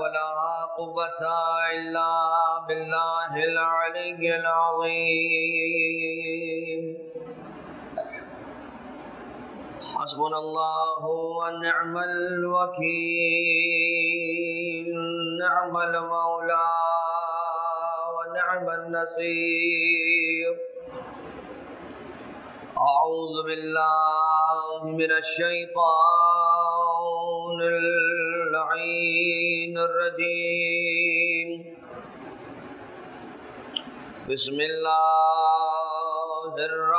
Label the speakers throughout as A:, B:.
A: ولا قوة إلا بالله العلي العظيم حسبنا الله ونعم الوكيل نعم المولى ونعم النصير أعوذ بالله من الشيطان اللعين الرجيم بسم الله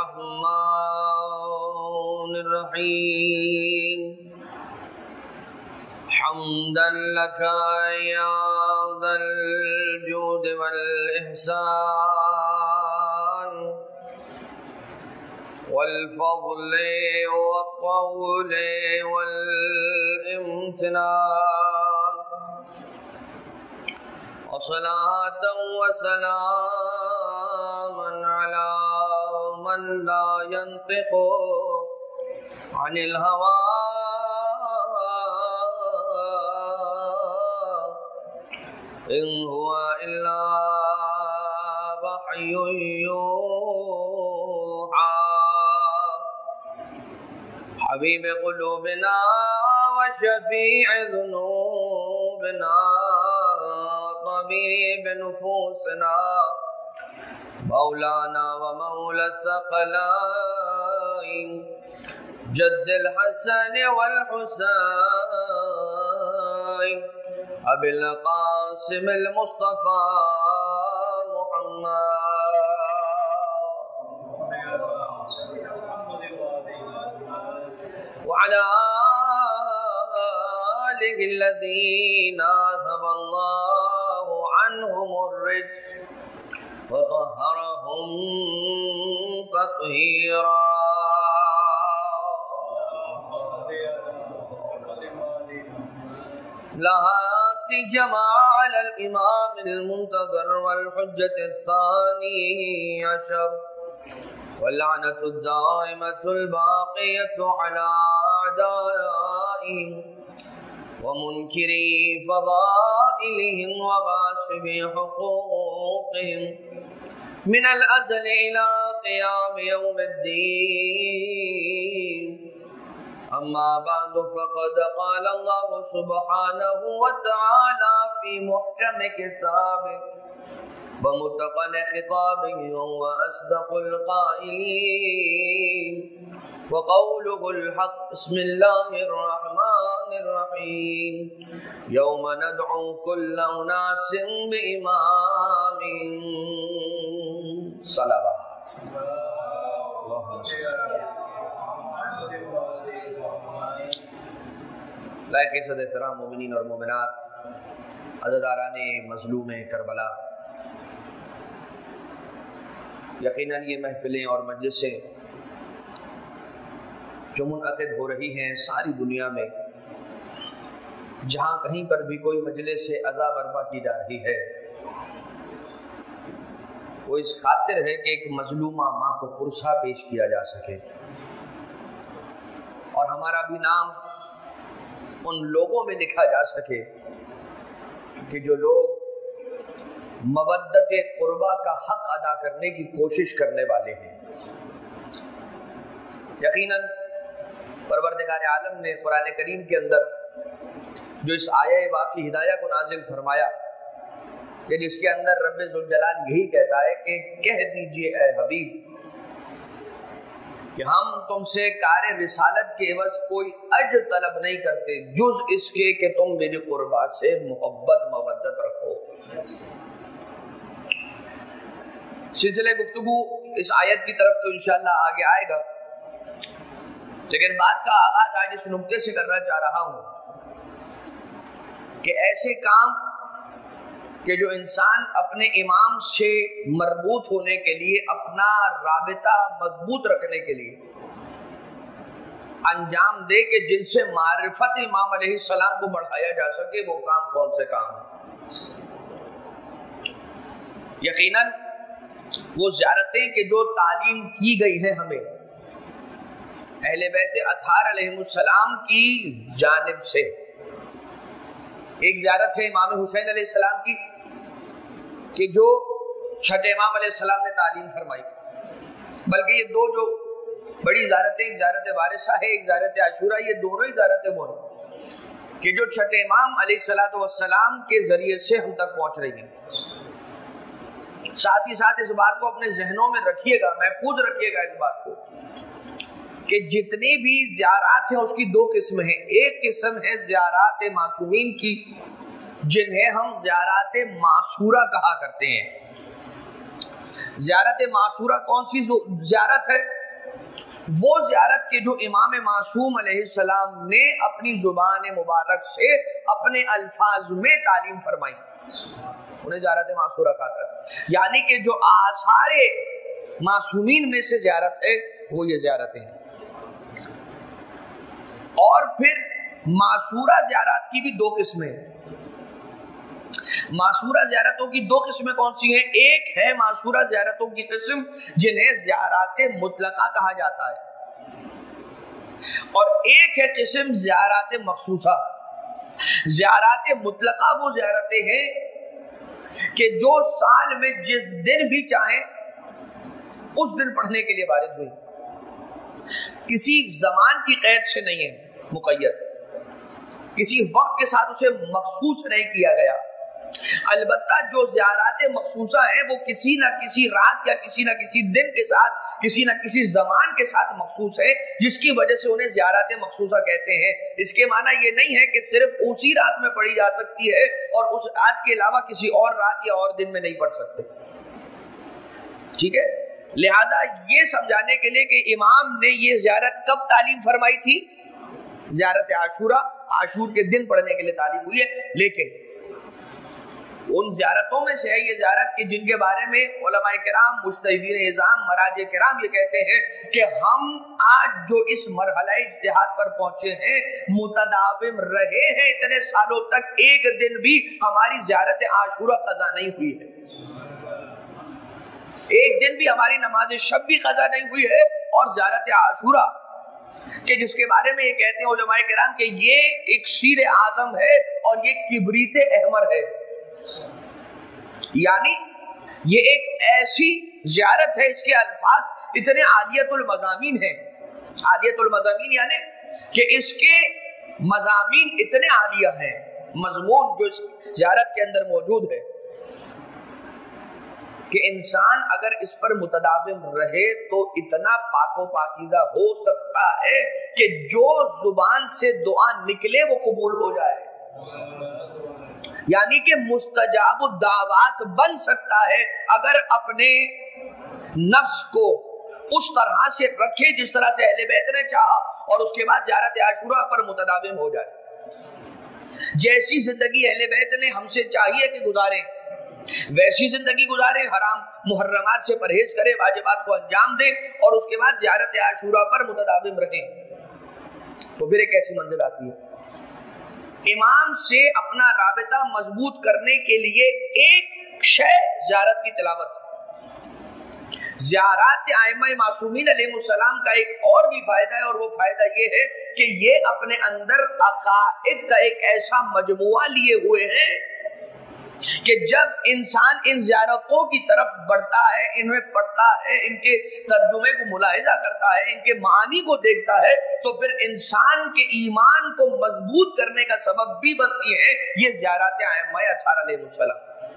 A: الرحمن الرحيم حمدا لك يا ذا الجود والإحسان والفضل والطول والامتنان وصلاة وسلاما على من لا ينطق عن الهوى إن هو إلا وحي يوحى حبيب قلوبنا وشفيع ذنوبنا طبيب نفوسنا مولانا ومولى الثقلين جد الحسن والحسين أبي القاسم المصطفى محمد وعلى آله الذين أذهب الله عنهم الرجس وطهرهم تطهيرا لها سجما على الإمام المنتظر والحجة الثاني عشر واللعنة الدائمة الباقية على أعدائهم ومنكري فضائلهم وغاصبي حقوقهم من الأزل إلى قيام يوم الدين أما بعد فقد قال الله سبحانه وتعالى في محكم كتابه ومتقن خطابه وهو أصدق القائلين وقوله الحق بسم الله الرحمن الرحيم يوم ندعو كل أناس بإمامهم صلوات اللهم صل لائق عزت احترام مومنین اور مومنات عزاداران مظلوم کربلا، یقیناً یہ محفلیں اور مجلسیں جو منعقد ہو رہی ہیں ساری دنیا میں، جہاں کہیں پر بھی کوئی مجلس عزا برپا کی جا رہی ہے، وہ اس خاطر ہے کہ ایک مظلومہ ماں کو پرسہ پیش کیا جا سکے اور ہمارا بھی نام ان لوگوں میں لکھا جا سکے کہ جو لوگ مودت قربا کا حق ادا کرنے کی کوشش کرنے والے ہیں۔ یقیناً پروردگار عالم نے قرآن کریم کے اندر جو اس آیہ وافی ہدایہ کو نازل فرمایا کہ جس کے اندر رب ذوالجلال یہی کہتا ہے کہ کہہ دیجئے اے حبیب کہ ہم تم سے کار رسالت کے عوض کوئی اجر طلب نہیں کرتے جز اس کے کہ تم میری قربا سے محبت مودت رکھو۔ سلسلہ گفتگو اس آیت کی طرف تو انشاءاللہ آگے آئے گا، لیکن بات کا آغاز آج اس نقطے سے کرنا چاہ رہا ہوں کہ ایسے کام کہ جو انسان اپنے امام سے مربوط ہونے کے لیے، اپنا رابطہ مضبوط رکھنے کے لیے انجام دے کہ جن سے معرفت امام علیہ السلام کو بڑھایا جا سکے، وہ کام کون سے کام ہیں؟ یقیناً وہ زیارتیں کہ جو تعلیم کی گئی ہیں ہمیں اہل بیت اطہار علیہ السلام کی جانب سے، ایک زیارت ہے امام حسین علیہ السلام کی کہ جو چھٹے امام علیہ السلام نے تعلیم فرمائی، بلکہ یہ دو جو بڑی زیارتیں، ایک زیارت وارثہ ہے، ایک زیارت عاشورہ، یہ دونوں ہی زیارتیں وہ ہیں کہ جو چھٹے امام علیہ السلام کے ذریعے سے ہم تک پہنچ رہی ہیں۔ ساتھ ہی ساتھ اس بات کو اپنے ذہنوں میں رکھیے گا، محفوظ رکھیے گا اس بات کو کہ جتنی بھی زیارات ہیں اس کی دو قسمیں ہیں۔ ایک قسم ہے زیارات معصومین کی، جنہیں ہم زیارات معصورہ کہا کرتے ہیں۔ زیارت معصورہ کون سی زیارت ہے؟ وہ زیارت کے جو امام معصوم علیہ السلام نے اپنی زبان مبارک سے اپنے الفاظ میں تعلیم فرمائی، انہیں زیارت معصورہ کہا کرتے ہیں۔ یعنی کہ جو آثار معصومین میں سے زیارت ہے وہ یہ زیارتیں ہیں۔ اور پھر معصورہ زیارات کی بھی دو قسمیں ہیں۔ معصورہ زیارتوں کی دو قسمیں کون سی ہیں؟ ایک ہے معصورہ زیارتوں کی قسم جنہیں زیارات مطلقہ کہا جاتا ہے، اور ایک ہے قسم زیارات مخصوصہ۔ زیارات مطلقہ وہ زیارتیں ہیں کہ جو سال میں جس دن بھی چاہیں اس دن پڑھنے کے لیے وارد ہوئی، کسی زمان کی قید سے نہیں ہے مقید، کسی وقت کے ساتھ اسے مخصوص نہیں کیا گیا۔ البتہ جو زیارات مخصوصہ ہیں وہ کسی نہ کسی رات یا کسی نہ کسی دن کے ساتھ، کسی نہ کسی زمان کے ساتھ مخصوص ہے، جس کی وجہ سے انہیں زیارات مخصوصہ کہتے ہیں۔ اس کے معنی یہ نہیں ہے کہ صرف اسی رات میں پڑھی جا سکتی ہے اور اس رات کے علاوہ کسی اور رات یا اور دن میں نہیں پڑھ سکتے، ٹھیک ہے؟ لہذا یہ سمجھانے کے لیے کہ امام نے یہ زیارت کب تعلیم فرمائی تھی؟ زیارت عاشورہ، عاشور کے دن پڑھنے کے لیے تعلیم ہوئی ہے۔ لیکن ان زیارتوں میں سے ہے یہ زیارت کہ جن کے بارے میں علماء کرام، مجتہدین اعظام، مراجع کرام یہ کہتے ہیں کہ ہم آج جو اس مرحلہ اجتہاد پر پہنچے ہیں، متداوم رہے ہیں اتنے سالوں تک، ایک دن بھی ہماری زیارت عاشورہ قضا نہیں ہوئی ہے، ایک دن بھی ہماری نماز شب بھی قضا نہیں ہوئی ہے۔ اور زیارت عاشورہ کہ جس کے بارے میں یہ کہتے ہیں علماء کرام کہ یہ ایک شیر اعظم ہے اور یہ کبریت احمر ہے، یعنی یہ ایک ایسی زیارت ہے، اس کے الفاظ اتنے عالیت المضامین ہیں۔ عالیت المضامین یعنی کہ اس کے مضامین اتنے عالیہ ہیں، مضمون جو اس زیارت کے اندر موجود ہے کہ انسان اگر اس پر متداوم رہے تو اتنا پاک و پاکیزہ ہو سکتا ہے کہ جو زبان سے دعا نکلے وہ قبول ہو جائے، یعنی کہ مستجاب الدعوات بن سکتا ہے اگر اپنے نفس کو اس طرح سے رکھے جس طرح سے اہل بیت نے چاہا، اور اس کے بعد زیارت عاشورہ پر متداوم ہو جائے۔ جیسی زندگی اہل بیت نے ہم سے چاہیے کہ گزاریں ویسی زندگی گزاریں، حرام محرمات سے پرہیز کریں، واجبات کو انجام دیں، اور اس کے بعد زیارت عاشورہ پر متداوم رہیں، تو پھر ایک ایسی منزل آتی ہے۔ امام سے اپنا رابطہ مضبوط کرنے کے لیے ایک شے زیارت کی تلاوت۔ زیارات ائمہ معصومین علیہ السلام کا ایک اور بھی فائدہ ہے، اور وہ فائدہ یہ ہے کہ یہ اپنے اندر عقائد کا ایک ایسا مجموعہ لیے ہوئے ہیں کہ جب انسان ان زیارتوں کی طرف بڑھتا ہے، انہیں پڑھتا ہے، ان کے ترجمے کو ملاحظہ کرتا ہے، ان کے معانی کو دیکھتا ہے، تو پھر انسان کے ایمان کو مضبوط کرنے کا سبب بھی بنتی ہے یہ زیارات ائمہ اطہار علیہ السلام۔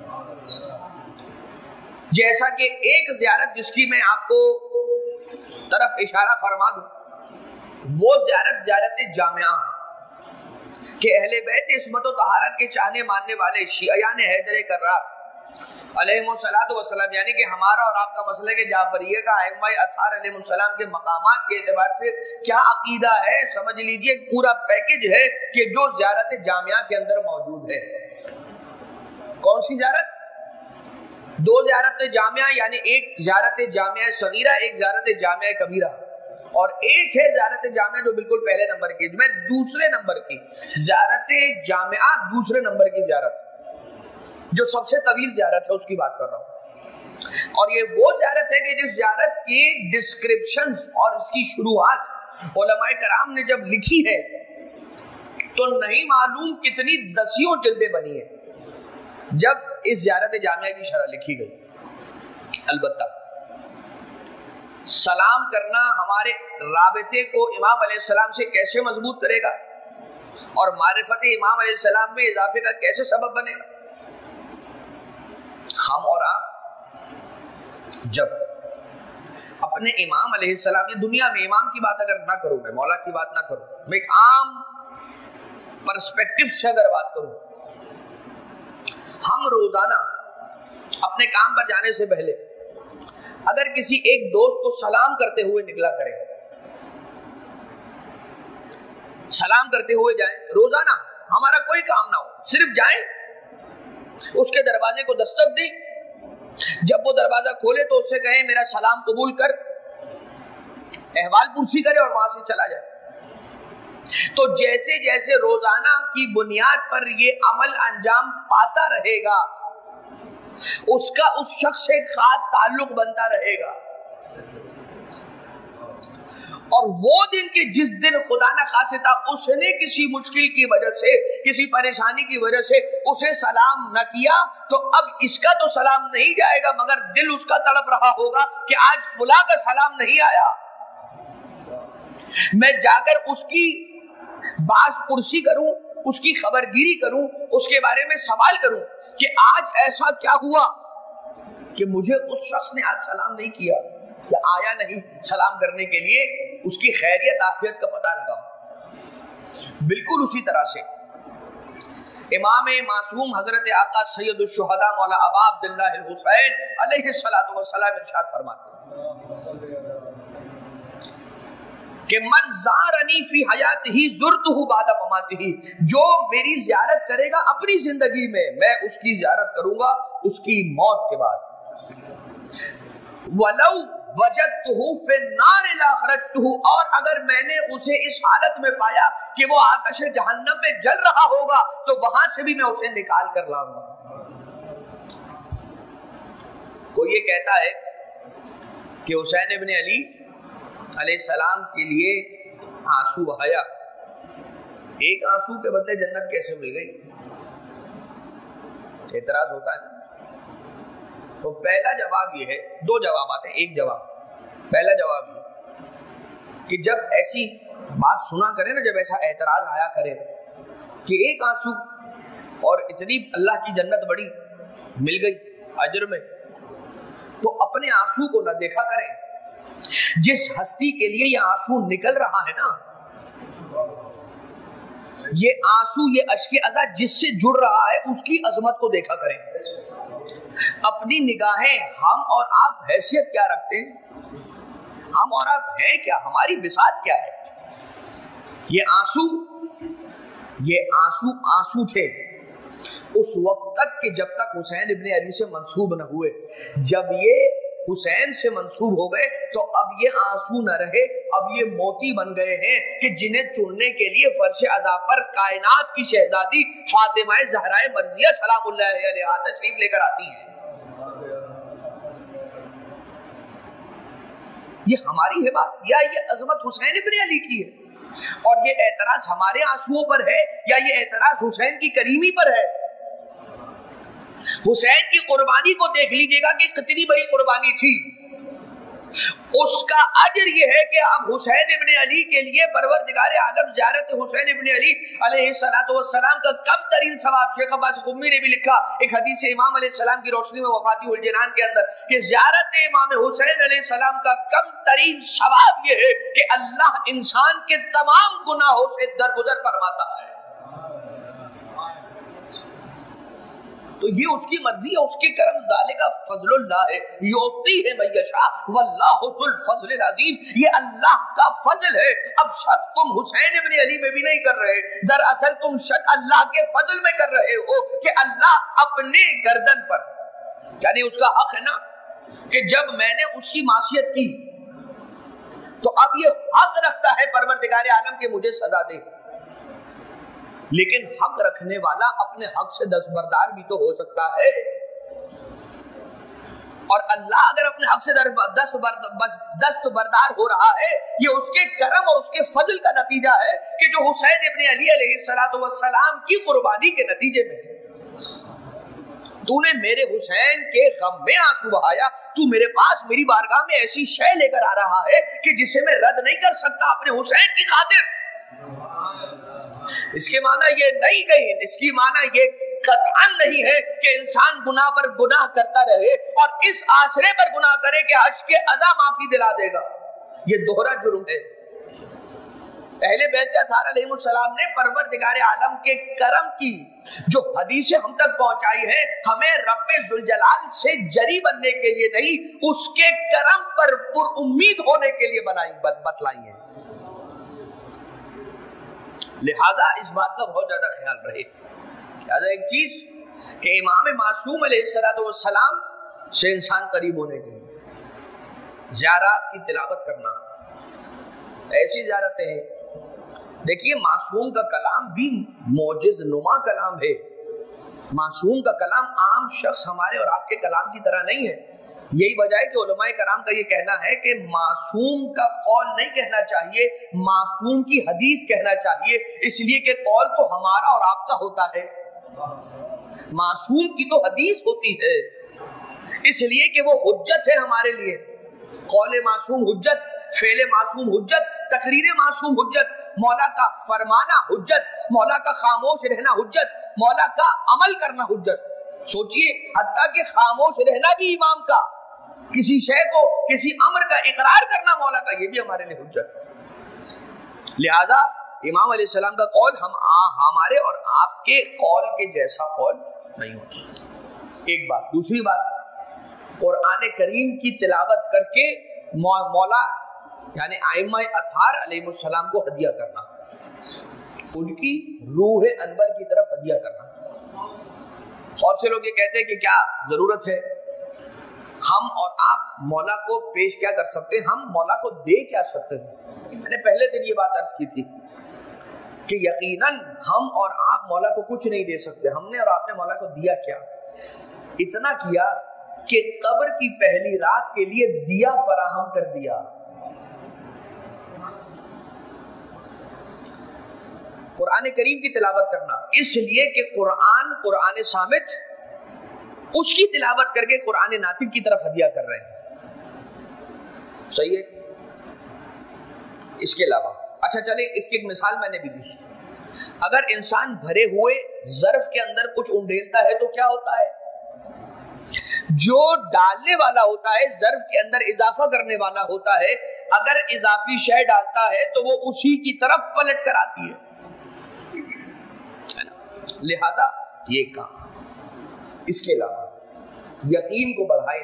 A: جیسا کہ ایک زیارت جس کی میں آپ کو طرف اشارہ فرما دوں، وہ زیارت جامعہ کہ اہل بیت عصمت و طہارت کے چاہنے ماننے والے شیعیان حیدر کرار علیہ السلام، یعنی کہ ہمارا اور آپ کا مسئلہ کہ جعفریہ کا ائمہ اطہار علیہ السلام کے مقامات کے اعتبار سے کیا عقیدہ ہے، سمجھ لیجئے ایک پورا پیکج ہے کہ جو زیارت جامعہ کے اندر موجود ہے۔ کون سی زیارت؟ دو زیارت جامعہ، یعنی ایک زیارت جامعہ صغیرہ، ایک زیارت جامعہ کبیرہ، اور ایک ہے زیارت جامعہ جو بالکل پہلے نمبر کی، میں دوسرے نمبر کی زیارت جامعہ، دوسرے نمبر کی زیارت جو سب سے طویل زیارت ہے اس کی بات کر رہا ہوں۔ اور یہ وہ زیارت ہے کہ جس زیارت کی ڈسکرپشنز اور اس کی شروحات علماء کرام نے جب لکھی ہے تو نہیں معلوم کتنی دسیوں جلدیں بنی ہیں جب اس زیارت جامعہ کی شرح لکھی گئی۔ البتہ سلام کرنا ہمارے رابطے کو امام علیہ السلام سے کیسے مضبوط کرے گا اور معرفت امام علیہ السلام میں اضافے کا کیسے سبب بنے گا؟ ہم اور آپ جب اپنے امام علیہ السلام، یہ دنیا میں امام کی بات اگر نہ کروں، میں مولا کی بات نہ کروں، میں ایک عام پرسپیکٹو سے اگر بات کروں، ہم روزانہ اپنے کام پر جانے سے پہلے اگر کسی ایک دوست کو سلام کرتے ہوئے نکلا کریں، سلام کرتے ہوئے جائیں، روزانہ ہمارا کوئی کام نہ ہو، صرف جائیں، اس کے دروازے کو دستک دیں، جب وہ دروازہ کھولے تو اس سے کہیں میرا سلام قبول کر، احوال پرسی کرے اور وہاں سے چلا جائے۔ تو جیسے جیسے روزانہ کی بنیاد پر یہ عمل انجام پاتا رہے گا، اس کا اس شخص سے خاص تعلق بنتا رہے گا، اور وہ دن کہ جس دن خدا نہ خواستہ اس نے کسی مشکل کی وجہ سے، کسی پریشانی کی وجہ سے اسے سلام نہ کیا، تو اب اس کا تو سلام نہیں جائے گا، مگر دل اس کا تڑپ رہا ہوگا کہ آج فلاں کا سلام نہیں آیا، میں جا کر اس کی باز پرسی کروں، اس کی خبرگیری کروں، اس کے بارے میں سوال کروں کہ آج ایسا کیا ہوا کہ مجھے اس شخص نے آج سلام نہیں کیا، کہ آیا نہیں سلام کرنے کے لیے، اس کی خیریت عافیت کا پتہ لگاؤ۔ بالکل اسی طرح سے امام معصوم حضرت آقا سید الشہداء مولانا ابا عبداللہ الحسین علیہ السلام ارشاد فرماتے ہیں کہ من زارنی فی حیاتہ زرتہ بعد مماتہ، جو میری زیارت کرے گا اپنی زندگی میں، میں اس کی زیارت کروں گا اس کی موت کے بعد۔ وَلَوْ وَجَدْتُهُ فِي النَّارِ لَأَخْرَجْتُهُ، اور اگر میں نے اسے اس حالت میں پایا کہ وہ آتش جہنم میں جل رہا ہوگا تو وہاں سے بھی میں اسے نکال کر لاؤں گا۔ کوئی یہ کہتا ہے کہ حسین ابن علی علیہ السلام کے لیے آنسو بہایا، ایک آنسو کے بدلے جنت کیسے مل گئی؟ اعتراض ہوتا ہے نا۔ تو پہلا جواب یہ ہے، دو جوابات ہیں، ایک جواب، پہلا جواب یہ کہ جب ایسی بات سنا کرے نا، جب ایسا اعتراض آیا کرے کہ ایک آنسو اور اتنی اللہ کی جنت بڑی مل گئی اجر میں، تو اپنے آنسو کو نہ دیکھا کریں، جس ہستی کے لیے یہ آنسو نکل رہا ہے نا، یہ آنسو، یہ اشک عزا جس سے جڑ رہا ہے، اس کی عظمت کو دیکھا کریں۔ اپنی نگاہیں، ہم اور آپ حیثیت کیا رکھتے ہیں، ہم اور آپ ہیں کیا، ہماری بساط کیا ہے؟ یہ آنسو تھے اس وقت تک کہ جب تک حسین ابن علی سے منسوب نہ ہوئے، جب یہ حسین سے منسوب ہو گئے تو اب یہ آنسو نہ رہے، اب یہ موتی بن گئے ہیں کہ جنہیں چننے کے لیے فرش عزا پر کائنات کی شہزادی فاطمہ زہرا مرضیہ سلام اللہ علیہا تشریف لے کر آتی ہیں۔ یہ ہماری ہے بات، یا یہ عظمت حسین ابن علی کی ہے؟ اور یہ اعتراض ہمارے آنسوؤں پر ہے یا یہ اعتراض حسین کی کریمی پر ہے؟ حسین کی قربانی کو دیکھ لیجئے گا کہ کتنی بڑی قربانی تھی، اس کا اجر یہ ہے کہ اب حسین ابن علی کے لیے پروردگار عالم زیارت حسین ابن علی علیہ السلام کا کم ترین ثواب، شیخ عباس قمی نے بھی لکھا ایک حدیث امام علیہ السلام کی روشنی میں وفاتی الجنان کے اندر کہ زیارت امام حسین علیہ السلام کا کم ترین ثواب یہ ہے کہ اللہ انسان کے تمام گناہوں سے درگزر فرماتا ہے۔ تو یہ اس کی مرضی ہے، اس کے کرم، ذالک فضل اللہ ہے یعطی ہے من یشاء واللہ ذو الفضل العظیم، یہ اللہ کا فضل ہے۔ اب شک تم حسین ابن علی میں بھی نہیں کر رہے، دراصل تم شک اللہ کے فضل میں کر رہے ہو کہ اللہ اپنے گردن پر، یعنی اس کا حق ہے نا کہ جب میں نے اس کی معصیت کی تو اب یہ حق رکھتا ہے پروردگار عالم کے مجھے سزا دے، لیکن حق رکھنے والا اپنے حق سے دستبردار بھی تو ہو سکتا ہے۔ اور اللہ اگر اپنے حق سے دستبردار ہو رہا ہے، یہ اس کے کرم اور اس کے فضل کا نتیجہ ہے کہ جو حسین ابن علی علیہ السلام کی قربانی کے نتیجے میں ہے۔ تو نے میرے حسین کے غم میں آنسو بہایا، تو میرے پاس میری بارگاہ میں ایسی شے لے کر آ رہا ہے کہ جسے میں رد نہیں کر سکتا اپنے حسین کی خاطر۔ اس کے معنی یہ نہیں گئی، اس کی معنی یہ قطعاً نہیں ہے کہ انسان گناہ پر گناہ کرتا رہے اور اس آسرے پر گناہ کرے کہ حشر کے عزا معافی دلا دے گا۔ یہ دوہرا جرم ہے۔ اہل بیت اطہار علیہ السلام نے پروردگار عالم کے کرم کی جو حدیثیں ہم تک پہنچائی ہے، ہمیں رب ذوالجلال سے جری بننے کے لیے نہیں، اس کے کرم پر پر امید ہونے کے لیے بتلائی ہیں۔ لہذا اس بات کا بہت زیادہ خیال رہے۔ لہذا ایک چیز کہ امام معصوم علیہ السلام سے انسان قریب ہونے کے لیے زیارات کی تلاوت کرنا، ایسی زیارتیں ہیں۔ دیکھیے معصوم کا کلام بھی معجز نما کلام ہے۔ معصوم کا کلام عام شخص ہمارے اور آپ کے کلام کی طرح نہیں ہے۔ یہی وجہ ہے کہ علماء کرام کا یہ کہنا ہے کہ معصوم کا قول نہیں کہنا چاہیے، معصوم کی حدیث کہنا چاہیے، اس لیے کہ قول تو ہمارا اور آپ کا ہوتا ہے، معصوم کی تو حدیث ہوتی ہے، اس لیے کہ وہ حجت ہے ہمارے لیے۔ قول معصوم حجت، فعل معصوم حجت، تقریر معصوم حجت، مولا کا فرمانا حجت، مولا کا خاموش رہنا حجت، مولا کا عمل کرنا حجت۔ سوچئے حتیٰ کہ خاموش رہنا بھی امام کا، کسی شے کو، کسی امر کا اقرار کرنا مولا کا، یہ بھی ہمارے لیے حجت۔ لہذا امام علیہ السلام کا قول ہمارے اور آپ کے قول کے جیسا قول نہیں ہوتا۔ ایک بات۔ دوسری بات، قرآن کریم کی تلاوت کر کے مولا یعنی ائمہ اطہار علیہ السلام کو ہدیہ کرنا، ان کی روح انور کی طرف ہدیہ کرنا۔ بہت سے لوگ یہ کہتے ہیں کہ کیا ضرورت ہے، ہم اور آپ مولا کو پیش کیا کر سکتے ہیں، ہم مولا کو دے کیا سکتے ہیں۔ میں نے پہلے دن یہ بات عرض کی تھی کہ یقیناً ہم اور آپ مولا کو کچھ نہیں دے سکتے۔ ہم نے اور آپ نے مولا کو دیا کیا؟ اتنا کیا کہ قبر کی پہلی رات کے لیے دیا فراہم کر دیا۔ قرآن کریم کی تلاوت کرنا اس لیے کہ قرآن صامت، اس کی تلاوت کر کے قرآن ناطق کی طرف ہدیہ کر رہے ہیں۔ صحیح ہے؟ اس کے علاوہ اچھا چلیں، اس کی ایک مثال میں نے بھی دی۔ اگر انسان بھرے ہوئے ظرف کے اندر کچھ انڈیلتا ہے تو کیا ہوتا ہے؟ جو ڈالنے والا ہوتا ہے، ظرف کے اندر اضافہ کرنے والا ہوتا ہے، اگر اضافی شے ڈالتا ہے تو وہ اسی کی طرف پلٹ کر آتی ہے۔ لہذا یہ کام۔ اس کے علاوہ یقین کو بڑھائے،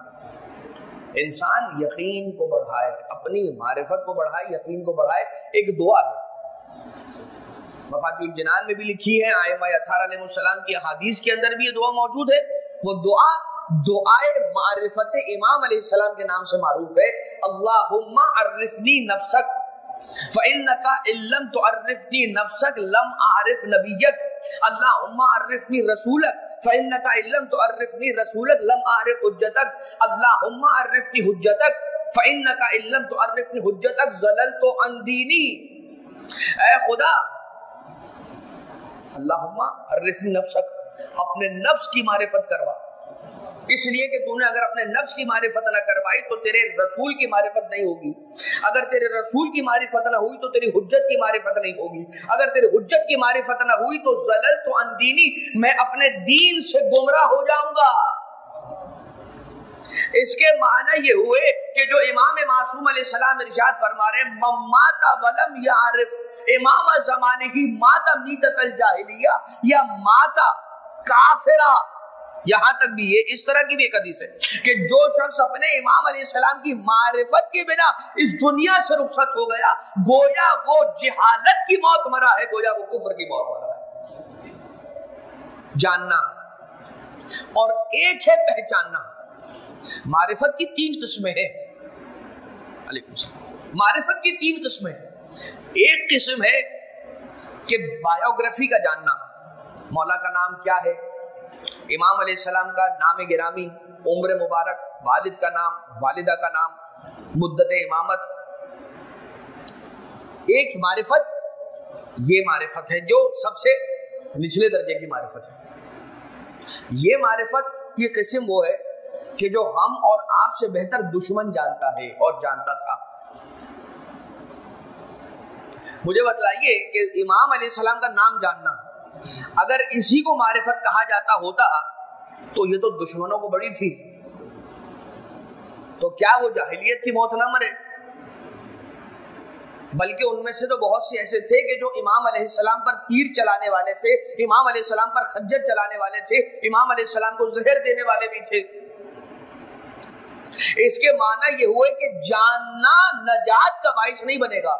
A: انسان یقین کو بڑھائے، اپنی معرفت کو بڑھائے، یقین کو بڑھائے۔ ایک دعا ہے، مفاتیح الجنان میں بھی لکھی ہے، ائمہ اطہار علیہ السلام کی احادیث کے اندر بھی یہ دعا موجود ہے۔ وہ دعا دعائے معرفت امام علیہ السلام کے نام سے معروف ہے۔ اللہم عرفنی نفسک فإنک ان لم تعرفنی نفسک لم اعرف نبیک، اللہم عرفنی رسولک فإنک ان لم تعرفنی رسولک لم اعرف حجتک، اللہم عرفنی حجتک فإنک ان لم تعرفنی حجتک ضللت عن دینی۔ اے خدا، اللہم عرفنی نفسک، اپنے نفس کی معرفت کروا، اس لیے کہ تو نے اگر اپنے نفس کی معرفت نہ کروائی تو تیرے رسول کی معرفت نہیں ہوگی، اگر تیرے رسول کی معرفت نہ ہوئی تو تیری حجت کی معرفت نہیں ہوگی، اگر تیری حجت کی معرفت نہ ہوئی تو ضللت عن دینی، میں اپنے دین سے گمراہ ہو جاؤں گا۔ اس کے معنی یہ ہوئے کہ جو امام معصوم علیہ السلام ارشاد فرما رہے ہیں، من مات ولم یعرف امام زمانہ ہی مات میتۃ الجاہلیہ یا مات کافرہ، یہاں تک بھی یہ اس طرح کی بھی ایک حدیث ہے کہ جو شخص اپنے امام علیہ السلام کی معرفت کی بنا اس دنیا سے رخصت ہو گیا، گویا وہ جہالت کی موت مرا ہے، گویا وہ کفر کی موت مرا ہے۔ جاننا اور ایک ہے پہچاننا۔ معرفت کی 3 قسمیں ہیں۔ علیکم السلام۔ معرفت کی 3 قسمیں ہیں۔ ایک قسم ہے کہ بایوگرافی کا جاننا، مولا کا نام کیا ہے، امام علیہ السلام کا نام گرامی، उम्र मुबारक, वालिद का नाम, वालिदा का नाम, मुद्दत इमामत। एक मारिफत ये मारिफत है जो सबसे निचले दर्जे की मारिफत है। ये मारिफत की किस्म वो है कि जो हम और आपसे बेहतर दुश्मन जानता है और जानता था। मुझे बतलाइए कि इमाम अलैहिस्सलाम का नाम जानना अगर इसी को मारिफत कहा जाता होता तो ये तो दुश्मनों को बड़ी थी, तो क्या वो जाहिलियत की मौत ना मरे? बल्कि उनमें से तो बहुत से ऐसे थे कि जो इमाम अलैहिस्सलाम पर तीर चलाने वाले थे, इमाम अलैहिस्सलाम पर खंजर चलाने वाले थे, इमाम अलैहिस्सलाम को जहर देने वाले भी थे। इसके माना ये हुए कि जानना नजात का बाइस नहीं बनेगा,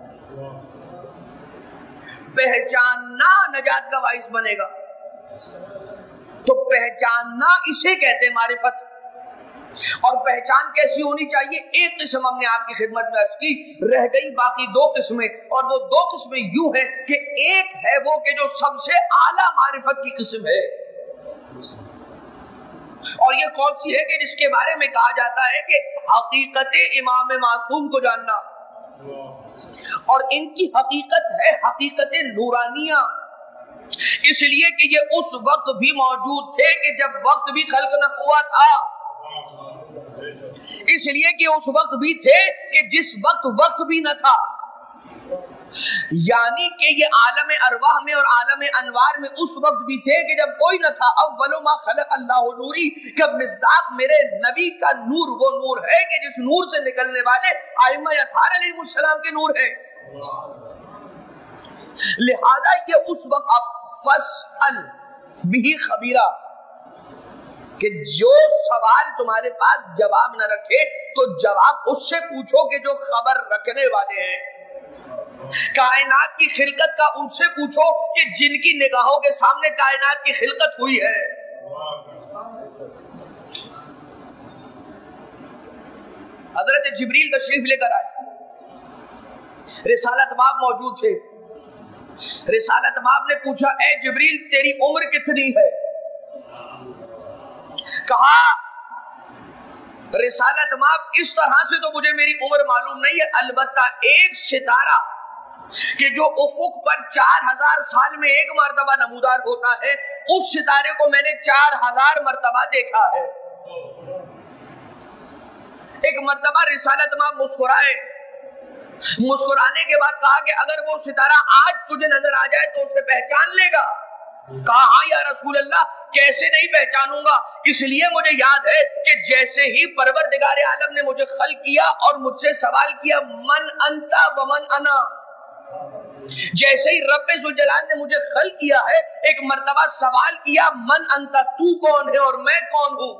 A: पहचानना नजात का बाइस बनेगा। तो पहचानना इसे कहते हैं मारिफत। और पहचान कैसी होनी चाहिए? एक किस्म हमने आपकी खिदमत में अर्ज की, रह गई बाकी दो किस्में, और वो दो किस्में यूं है कि एक है वो कि जो सबसे आला मारिफत की किस्म है, और ये कौन सी है कि जिसके बारे में कहा जाता है कि हकीकत इमाम मासूम को जानना। और इनकी हकीकत है हकीकत नूरानिया, इसलिए कि ये उस वक्त भी मौजूद थे कि जब वक्त भी खल्क न हुआ था, इसलिए कि उस वक्त भी थे कि जिस वक्त भी न था। यानी कि ये आलम अरवाह में और आलम अनवार में उस वक्त भी थे कि जब कोई न था। अव्वलु मा खलक अल्लाहु नूरी, कब मिस्दाक मेरे नबी का नूर वो नूर है कि जिस नूर से निकलने वाले आइम्मा अत्हार अलैहिमुस्सलाम के नूर है। लिहाजा ये उस वक्त अब फस्अल बिही खबीरा कि जो सवाल तुम्हारे पास जवाब न रखे तो जवाब उससे पूछो कि जो खबर रखने वाले हैं। कायनात की खिलकत का उनसे पूछो कि जिनकी निगाहों के सामने कायनात की खिलकत हुई है। हजरत जिब्रील तशरीफ लेकर आए, रिसालत बाब मौजूद थे। रिसालत बाब ने पूछा, ए जिब्रील तेरी उम्र कितनी है? कहा रिसालत बाब इस तरह से तो मुझे मेरी उम्र मालूम नहीं है, अलबत्ता एक सितारा कि जो उफुक पर 4000 साल में एक मर्तबा नमूदार होता है, उस सितारे को मैंने 4000 मर्तबा देखा है। एक मर्तबा रिसालत बाब मुस्कुराए, मुस्कुराने के बाद कहा कि अगर वो सितारा आज तुझे नजर आ जाए तो उसे पहचान लेगा? कहा हाँ या रसूल अल्लाह, कैसे नहीं पहचानूंगा, इसलिए मुझे याद है कि जैसे ही परवरदिगार आलम ने मुझे खल किया और मुझसे सवाल किया मन अंता व मन अना, जैसे ही रब्बे ज़ुल जलाल ने मुझे खल किया है, एक मर्तबा सवाल किया मन अंता, तू कौन है और मैं कौन हूं।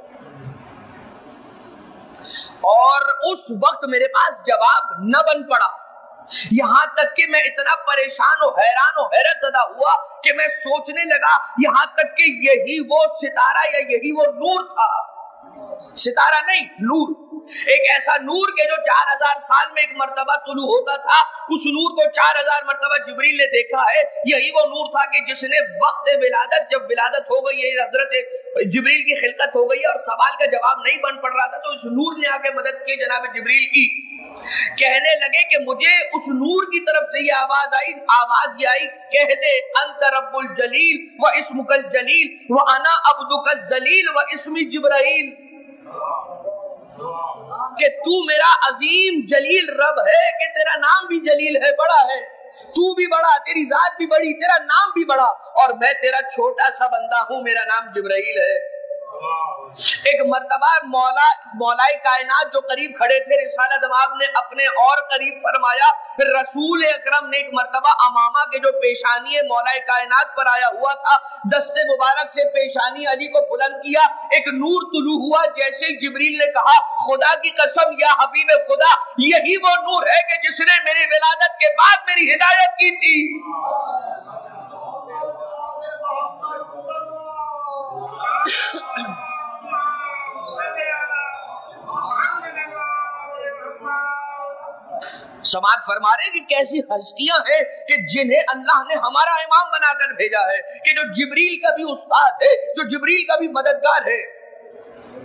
A: और उस वक्त मेरे पास जवाब न बन पड़ा, यहां तक कि मैं इतना परेशान और हैरान और हैरत ज़दा हुआ कि मैं सोचने लगा यहां तक कि यही वो सितारा या यही वो नूर था। सितारा नहीं, नूर, एक ऐसा नूर के जो 4000 साल में एक मर्तबा तुलू होता था। उस नूर को 4000 मर्तबा जिब्रील ने देखा है। यही वो नूर था कि जिसने वक्त विलादत, जब विलादत हो गई है, हजरत जिब्रील की खिलकत हो गई और सवाल का जवाब नहीं बन पड़ रहा था, तो इस नूर ने आके मदद की जनाब जिब्रील की। कहने लगे कि मुझे उस नूर की तरफ से ये आवाज आई, कह दे अंत रब्बुल जलील व इस्मुकल जलील व अना अब्दुकल जलील व इस्मी जिब्राइल, कि तू मेरा अजीम जलील रब है, कि तेरा नाम भी जलील है, बड़ा है, तू भी बड़ा, तेरी जात भी बड़ी, तेरा नाम भी बड़ा, और मैं तेरा छोटा सा बंदा हूं, मेरा नाम जिब्राइल है। एक मर्तबा मौलाए कायनात जो करीब खड़े थे, रिसालत बाब ने अपने और करीब फरमाया, रसूल अकरम ने एक मर्तबा अमामा के जो पेशानी मौलाए कायनात पर आया हुआ था, दस्ते मुबारक से पेशानी अली को बुलंद किया, एक नूर तुलू हुआ। जैसे ही जिब्रील ने कहा खुदा की कसम या हबीब खुदा, यही वो नूर है कि जिसने मेरी विलादत के बाद मेरी हिदायत की थी। समाज फरमा रहे कि कैसी हस्तियां हैं कि जिन्हें अल्लाह ने हमारा इमाम बनाकर भेजा है, कि जो जिब्रील का भी उस्ताद है, जो जिब्रील का भी मददगार है।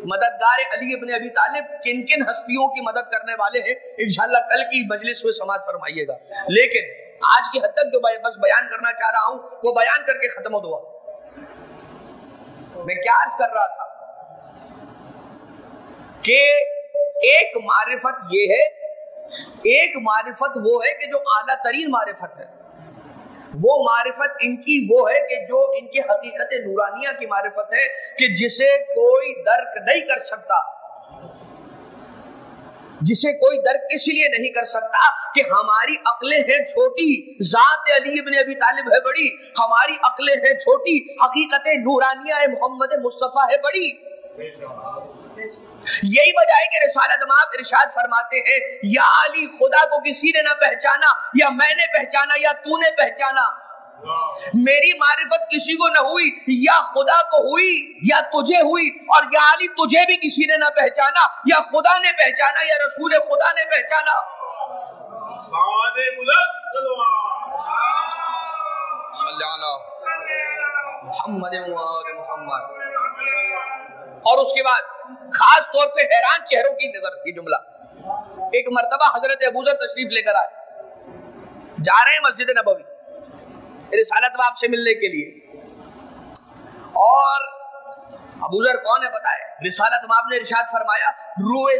A: مددگار علی ابن ابی طالب کن کن ہستیوں کی مدد کرنے والے ہیں انشاءاللہ کل کی مجلس میں سماعت فرمائیے گا، لیکن آج کی حد تک جو بس بیان کرنا چاہ رہا ہوں وہ بیان کر کے ختم ہو دعا۔ میں کیا عرض کر رہا تھا کہ ایک معرفت یہ ہے، ایک معرفت وہ ہے کہ جو اعلیٰ ترین معرفت ہے، وہ معرفت ان کی وہ ہے کہ جو ان کی حقیقت نورانیہ کی معرفت ہے کہ جسے کوئی درک نہیں کر سکتا، جسے کوئی درک اس لیے نہیں کر سکتا کہ ہماری عقلیں ہیں چھوٹی، ذات علی ابن ابی طالب ہے بڑی، ہماری عقلیں ہیں چھوٹی، حقیقت نورانیہ محمد مصطفیٰ ہے بڑی۔ یہی وجہ ہے کہ رسالت مآب ارشاد فرماتے ہیں یا علی خدا کو کسی نے نہ پہچانا، یا میں نے پہچانا یا تو نے پہچانا، میری معرفت کسی کو نہ ہوئی، یا خدا کو ہوئی یا تجھے ہوئی، اور یا علی تجھے بھی کسی نے نہ پہچانا، یا خدا نے پہچانا یا رسول خدا نے پہچانا۔ صلی اللہ محمد و آل محمد۔ اور اس کے بعد خاص طور سے حیران چہروں کی نظر یہ جملہ، ایک مرتبہ حضرت ابوذر تشریف لے کر آئے، جا رہے ہیں مسجد نبوی رسالت مآب سے ملنے کے لیے، اور ابوذر کون ہے پتہ ہے؟ رسالت مآب نے ارشاد فرمایا روئے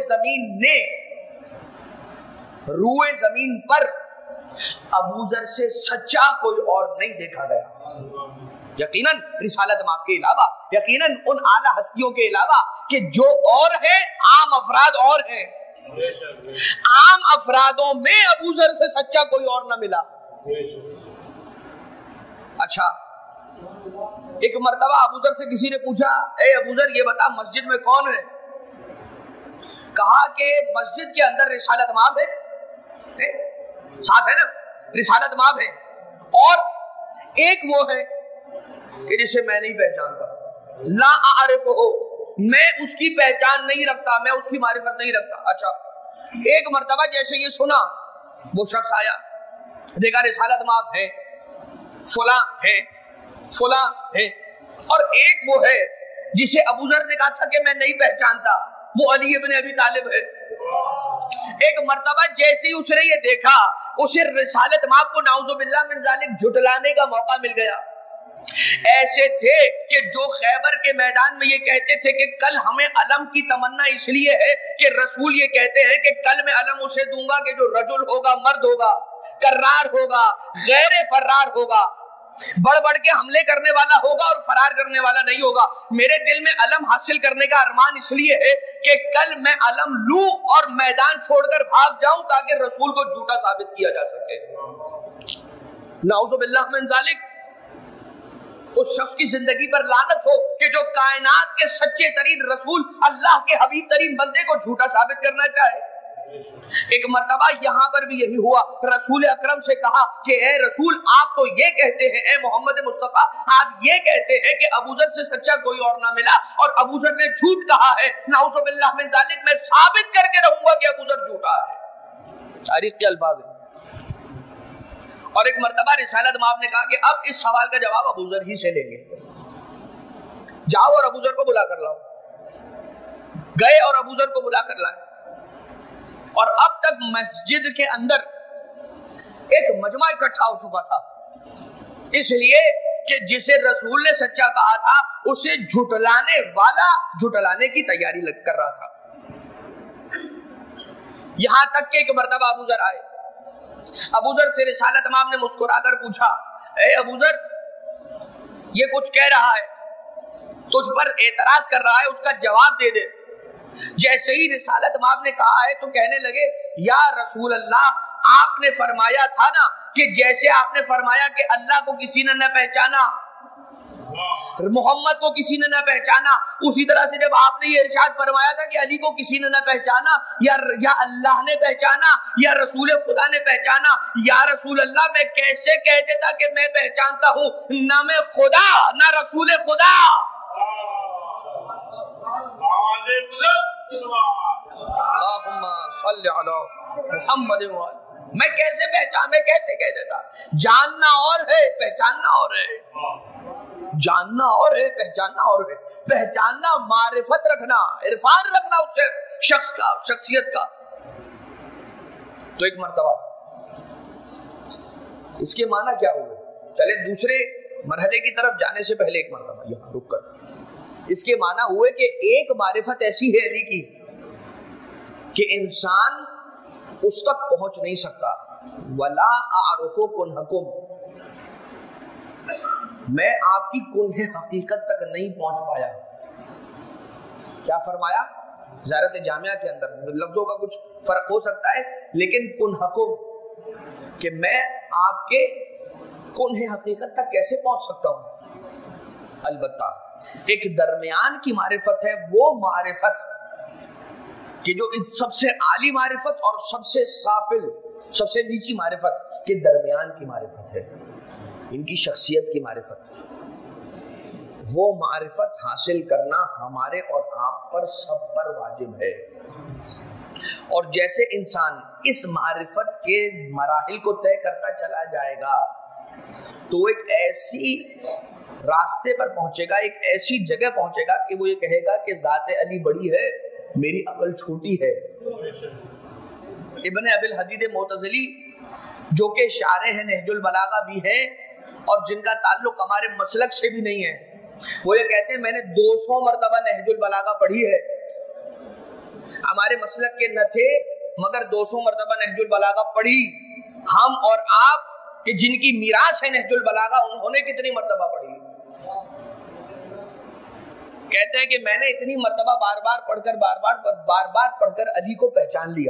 A: زمین پر ابوذر سے سچا کوئی اور نہیں دیکھا گیا، یقیناً رسالت مآب کے علاوہ، یقیناً ان اعلیٰ ہستیوں کے علاوہ کہ جو اور ہیں، عام افراد اور ہیں، عام افرادوں میں ابوذر سے سچا کوئی اور نہ ملا۔ اچھا، ایک مرتبہ ابوذر سے کسی نے پوچھا اے ابوذر یہ بتا مسجد میں کون ہے؟ کہا کہ مسجد کے اندر رسالت مآب ہے، ساتھ ہے نا، رسالت مآب ہے، اور ایک وہ ہے کہ جسے میں نہیں پہچانتا، لا اعرفہ، میں اس کی پہچان نہیں رکھتا، میں اس کی معرفت نہیں رکھتا۔ اچھا، ایک مرتبہ جیسے یہ سنا، وہ شخص آیا، دیکھا رسالت مآب ہے، فلاں ہے، فلاں ہے، اور ایک وہ ہے جسے ابوذر نے کہا تھا کہ میں نہیں پہچانتا، وہ علی ابن ابی طالب ہے۔ ایک مرتبہ جیسے ہی اس نے یہ دیکھا، اسے رسالت مآب کو نعوذ باللہ من ذالک جھٹلانے کا موقع مل گیا۔ ایسے تھے کہ جو خیبر کے میدان میں یہ کہتے تھے کہ کل ہمیں علم کی تمنا اس لیے ہے کہ رسول یہ کہتے ہیں کہ کل میں علم اسے دوں گا کہ جو رجل ہوگا، مرد ہوگا، کرار ہوگا، غیر فرار ہوگا، بڑھ بڑھ کے حملے کرنے والا ہوگا اور فرار کرنے والا نہیں ہوگا۔ میرے دل میں علم حاصل کرنے کا ارمان اس لیے ہے کہ کل میں علم لوں اور میدان چھوڑ کر بھاگ جاؤں تاکہ رسول کو جھوٹا ثابت کیا جا سکے۔ نعوذ باللہ من ذالک، اس شخص کی زندگی پر لعنت ہو کہ جو کائنات کے سچے ترین رسول، اللہ کے حبیب ترین بندے کو جھوٹا ثابت کرنا چاہے۔ ایک مرتبہ یہاں پر بھی یہی ہوا، رسول اکرم سے کہا کہ اے رسول آپ تو یہ کہتے ہیں، اے محمد مصطفیٰ آپ یہ کہتے ہیں کہ ابوذر سے سچا کوئی اور نہ ملا، اور ابوذر نے جھوٹ کہا ہے، نعوذ باللہ من ذالک، میں ثابت کر کے رہوں گا کہ ابوذر جھوٹا ہے۔ تاریخ کے الفاظ ہیں۔ اور ایک مرتبہ رسالت مآب نے کہا کہ اب اس سوال کا جواب ابوذر ہی سے لیں گے، جاؤ اور ابوذر کو بلا کر لاؤ۔ گئے اور ابوذر کو بلا کر لائے، اور اب تک مسجد کے اندر ایک مجمع اکٹھا ہو چکا تھا، اس لیے کہ جسے رسول نے سچا کہا تھا اسے جھٹلانے والا جھٹلانے کی تیاری کر رہا تھا۔ یہاں تک کہ ایک مرتبہ ابوذر آئے، ابوذر سے رسالت مآب نے مسکرا کر پوچھا اے ابوذر یہ کچھ کہہ رہا ہے، تجھ پر اعتراض کر رہا ہے، اس کا جواب دے دے۔ جیسے ہی رسالت مآب نے کہا ہے تو کہنے لگے یا رسول اللہ آپ نے فرمایا تھا نا کہ جیسے آپ نے فرمایا کہ اللہ کو کسی نے نہ پہچانا، محمد کو کسی نے نہ پہچانا، اسی طرح سے جب آپ نے یہ ارشاد فرمایا تھا کہ علی کو کسی نے نہ پہچانا، یا اللہ نے پہچانا یا رسول خدا نے پہچانا، یا رسول اللہ میں کیسے کہہ دیتا کہ میں پہچانتا ہوں، نہ میں خدا نہ رسول خدا۔ اللہم صلی علی محمد میں کیسے پہچان، میں کیسے کہہ دیتا؟ جاننا اور ہے، پہچاننا اور ہے۔ جاننا اور ہے، پہچاننا اور ہے. پہچاننا معرفت رکھنا، عرفان رکھنا اس سے شخص کا، شخصیت کا. تو ایک مرتبہ اس کے معنی کیا ہوئے؟ چلے دوسرے مرحلے کی طرف جانے سے پہلے ایک مرتبہ یہاں رک کر اس کے معنی ہوئے کہ ایک معرفت ایسی ہے علی کی کہ انسان اس تک پہنچ نہیں سکتا. وَلَا أَعْرُفُ كُنْهَكُمْ، میں آپ کی کنہ حقیقت تک نہیں پہنچ پایا. کیا فرمایا؟ زیارت جامعہ کے اندر لفظوں کا کچھ فرق ہو سکتا ہے، لیکن کنہکم کہ میں آپ کے کنہ حقیقت تک کیسے پہنچ سکتا ہوں. البتہ ایک درمیان کی معرفت ہے، وہ معرفت کہ جو ان سب سے عالی معرفت اور سب سے سافل، سب سے نیچی معرفت کے درمیان کی معرفت ہے، ان کی شخصیت کی معرفت. وہ معرفت حاصل کرنا ہمارے اور آپ پر سب پر واجب ہے. اور جیسے انسان اس معرفت کے مراحل کو طے کرتا چلا جائے گا تو وہ ایک ایسی راستے پر پہنچے گا، ایک ایسی جگہ پہنچے گا کہ وہ یہ کہے گا کہ ذات علی بڑی ہے، میری عقل چھوٹی ہے. ابن ابی الحدید معتزلی جو کہ شارح ہے، نہج البلاغہ بھی ہے اور جن کا تعلق ہمارے مسلک سے بھی نہیں ہے، وہ یہ کہتے ہیں میں نے 200 مرتبہ نہج البلاغہ پڑھی ہے. ہمارے مسلک کے نہ تھے مگر 200 مرتبہ نہج البلاغہ پڑھی. ہم اور آپ کہ جن کی میراث ہے نہج البلاغہ، انہوں نے کتنی مرتبہ پڑھی؟ کہتے ہیں کہ میں نے اتنی مرتبہ بار بار پڑھ کر علی کو پہچان لیا.